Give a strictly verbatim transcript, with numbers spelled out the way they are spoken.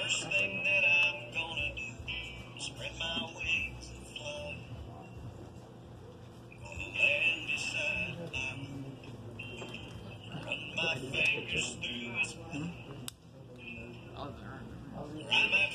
first thing that I'm gonna do, spread my wings and fly. Gonna land beside my moon, run my fingers through his mind. Ride my